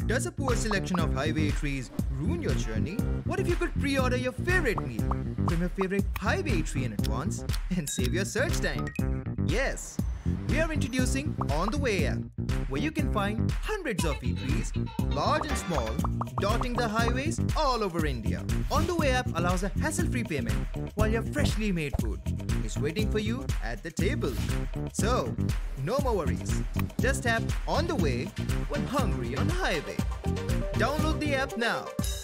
Does a poor selection of highway eateries ruin your journey? What if you could pre-order your favorite meal from your favorite highway eatery in advance and save your search time? Yes, we are introducing On The Way app, where you can find hundreds of eateries, large and small, dotting the highways all over India. On The Way app allows a hassle-free payment while your freshly made food is waiting for you at the table. So, no more worries. Just tap On The Way when hungry on the highway. Download the app now.